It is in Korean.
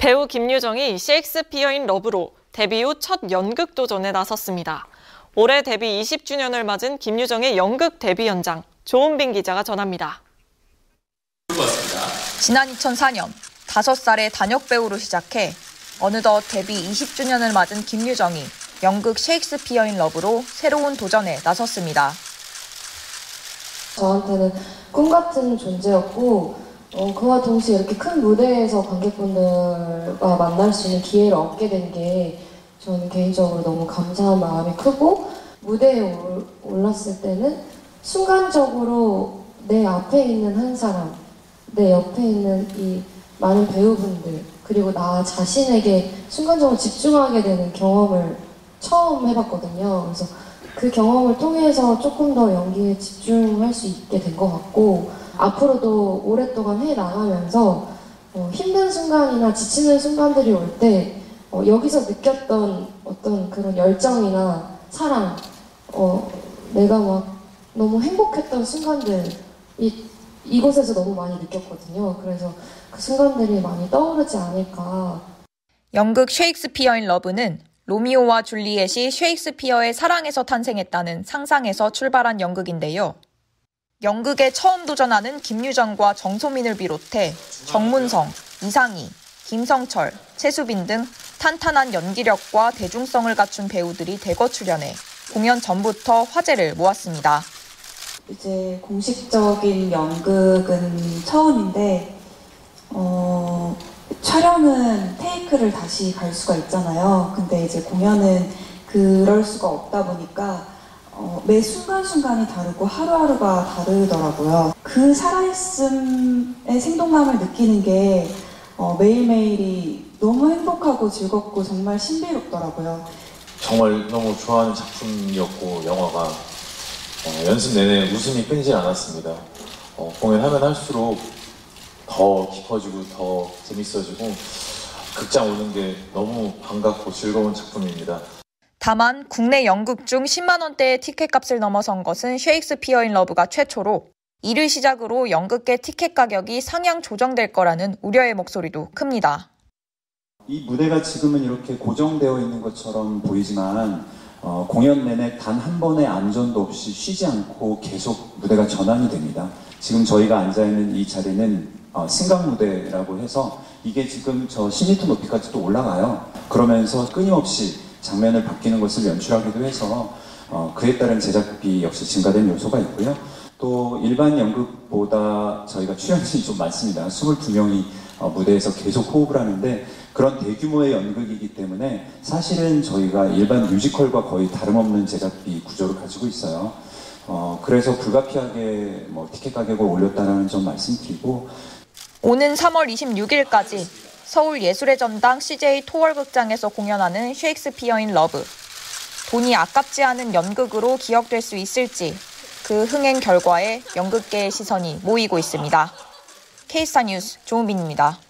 배우 김유정이 셰익스피어인 러브로 데뷔 후 첫 연극 도전에 나섰습니다. 올해 데뷔 20주년을 맞은 김유정의 연극 데뷔 현장, 조은빈 기자가 전합니다. 지난 2004년 5살에 단역 배우로 시작해 어느덧 데뷔 20주년을 맞은 김유정이 연극 셰익스피어인 러브로 새로운 도전에 나섰습니다. 저한테는 꿈 같은 존재였고 그와 동시에 이렇게 큰 무대에서 관객분들과 만날 수 있는 기회를 얻게 된 게 저는 개인적으로 너무 감사한 마음이 크고, 무대에 올랐을 때는 순간적으로 내 앞에 있는 한 사람, 내 옆에 있는 이 많은 배우분들, 그리고 나 자신에게 순간적으로 집중하게 되는 경험을 처음 해봤거든요. 그래서 그 경험을 통해서 조금 더 연기에 집중할 수 있게 된 것 같고, 앞으로도 오랫동안 해나가면서 힘든 순간이나 지치는 순간들이 올 때 여기서 느꼈던 어떤 그런 열정이나 사랑, 내가 막 너무 행복했던 순간들, 이곳에서 너무 많이 느꼈거든요. 그래서 그 순간들이 많이 떠오르지 않을까. 연극 셰익스피어인 러브는 로미오와 줄리엣이 셰익스피어의 사랑에서 탄생했다는 상상에서 출발한 연극인데요. 연극에 처음 도전하는 김유정과 정소민을 비롯해 정문성, 이상희, 김성철, 최수빈 등 탄탄한 연기력과 대중성을 갖춘 배우들이 대거 출연해 공연 전부터 화제를 모았습니다. 이제 공식적인 연극은 처음인데 촬영은 테이크를 다시 갈 수가 있잖아요. 근데 이제 공연은 그럴 수가 없다 보니까 매 순간순간이 다르고 하루하루가 다르더라고요. 그 살아있음의 생동감을 느끼는 게 매일매일이 너무 행복하고 즐겁고 정말 신비롭더라고요. 정말 너무 좋아하는 작품이었고, 영화가 연습 내내 웃음이 끊이지 않았습니다. 공연하면 할수록 더 깊어지고 더 재밌어지고 극장 오는 게 너무 반갑고 즐거운 작품입니다. 다만 국내 연극 중 10만 원대의 티켓값을 넘어선 것은 셰익스피어인 러브가 최초로, 이를 시작으로 연극계 티켓 가격이 상향 조정될 거라는 우려의 목소리도 큽니다. 이 무대가 지금은 이렇게 고정되어 있는 것처럼 보이지만 공연 내내 단 한 번의 안전도 없이 쉬지 않고 계속 무대가 전환이 됩니다. 지금 저희가 앉아있는 이 자리는 승강 무대라고 해서 이게 지금 저 10m 높이까지도 올라가요. 그러면서 끊임없이 장면을 바뀌는 것을 연출하기도 해서 그에 따른 제작비 역시 증가된 요소가 있고요. 또 일반 연극보다 저희가 출연진이 좀 많습니다. 22명이 무대에서 계속 호흡을 하는데, 그런 대규모의 연극이기 때문에 사실은 저희가 일반 뮤지컬과 거의 다름없는 제작비 구조를 가지고 있어요. 그래서 불가피하게 티켓 가격을 올렸다는 점 말씀드리고, 오는 3월 26일까지 서울 예술의 전당 CJ 토월극장에서 공연하는 셰익스피어인 러브. 돈이 아깝지 않은 연극으로 기억될 수 있을지, 그 흥행 결과에 연극계의 시선이 모이고 있습니다. K스타 뉴스 조은빈입니다.